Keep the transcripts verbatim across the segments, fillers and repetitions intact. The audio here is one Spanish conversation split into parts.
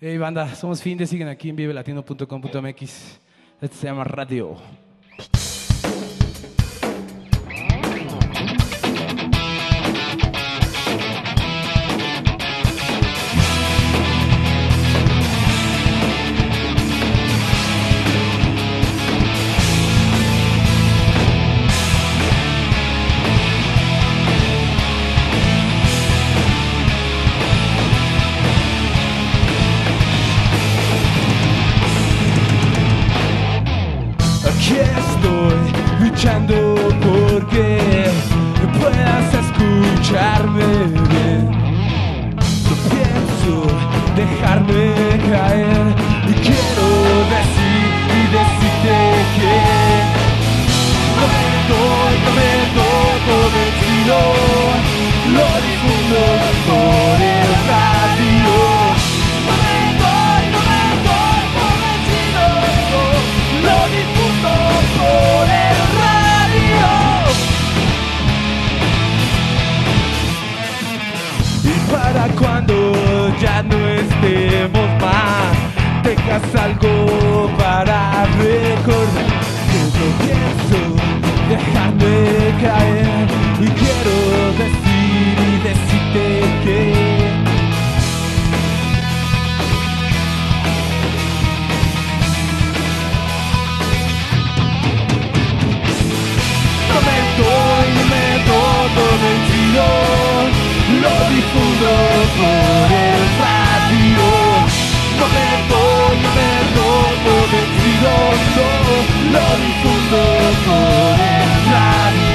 Hey banda, somos Finde, siguen aquí en vive latino punto com punto m x. Este se llama Radio. Aquí estoy luchando porque puedas escucharme bien. No pienso dejarme caer y quiero decir y decirte que no me doy, no me doy por vencido. Lo difundo por el radio. No me doy, no me doy por vencido. Lo difundo por el radio. Y para cuando ya no estemos más, tengas algo para recordar. Que no pienso dejarme caer y quiero decir y decirte que no me doy, no me doy por vencido. Lo difundo por el radio. No me doy, no me doy por vencido. No, lo difundo por el radio.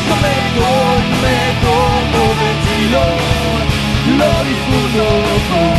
Lo difundo por